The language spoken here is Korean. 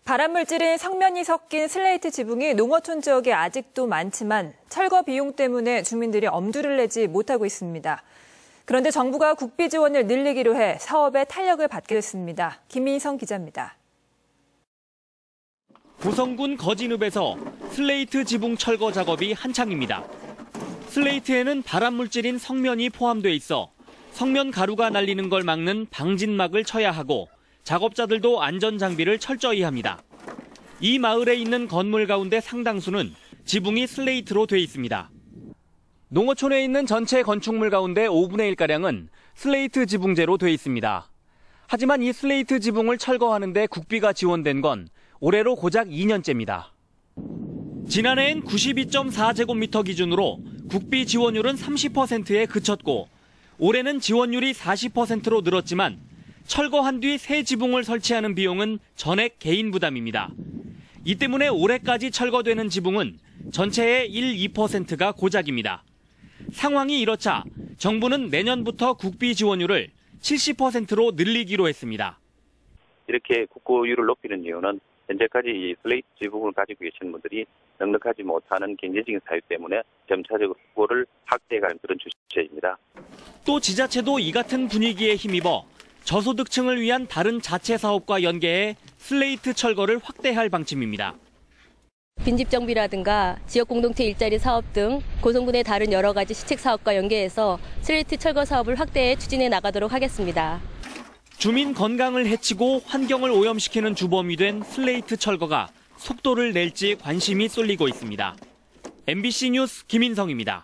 발암물질인 성면이 섞인 슬레이트 지붕이 농어촌 지역에 아직도 많지만 철거 비용 때문에 주민들이 엄두를 내지 못하고 있습니다. 그런데 정부가 국비 지원을 늘리기로 해 사업에 탄력을 받게 됐습니다. 김민성 기자입니다. 고성군 거진읍에서 슬레이트 지붕 철거 작업이 한창입니다. 슬레이트에는 발암물질인 성면이 포함돼 있어 성면 가루가 날리는 걸 막는 방진막을 쳐야 하고 작업자들도 안전장비를 철저히 합니다. 이 마을에 있는 건물 가운데 상당수는 지붕이 슬레이트로 돼 있습니다. 농어촌에 있는 전체 건축물 가운데 5분의 1가량은 슬레이트 지붕재로 돼 있습니다. 하지만 이 슬레이트 지붕을 철거하는데 국비가 지원된 건 올해로 고작 2년째입니다. 지난해엔 92.4제곱미터 기준으로 국비 지원율은 30%에 그쳤고 올해는 지원율이 40%로 늘었지만 철거한 뒤 새 지붕을 설치하는 비용은 전액 개인 부담입니다. 이 때문에 올해까지 철거되는 지붕은 전체의 2%가 고작입니다. 상황이 이렇자 정부는 내년부터 국비 지원율을 70%로 늘리기로 했습니다. 이렇게 국고율을 높이는 이유는 현재까지 이 슬레이트 지붕을 가지고 계시는 분들이 넉넉하지 못하는 경제적인 사유 때문에 점차적으로 국고를 확대해가는 그런 추세입니다. 또 지자체도 이 같은 분위기에 힘입어 저소득층을 위한 다른 자체 사업과 연계해 슬레이트 철거를 확대할 방침입니다. 빈집 정비라든가 지역 공동체 일자리 사업 등 고성군의 다른 여러 가지 시책 사업과 연계해서 슬레이트 철거 사업을 확대해 추진해 나가도록 하겠습니다. 주민 건강을 해치고 환경을 오염시키는 주범이 된 슬레이트 철거가 속도를 낼지 관심이 쏠리고 있습니다. MBC 뉴스 김인성입니다.